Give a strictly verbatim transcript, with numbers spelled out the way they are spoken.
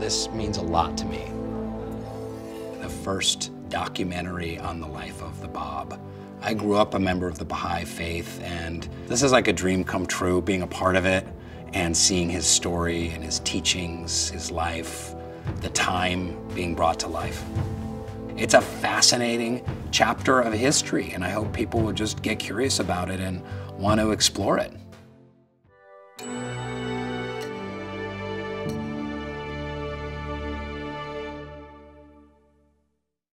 this means a lot to me. The first documentary on the life of the Bab. I grew up a member of the Baha'i faith, and this is like a dream come true, being a part of it and seeing his story and his teachings, his life, the time being brought to life. It's a fascinating chapter of history, and I hope people will just get curious about it and want to explore it.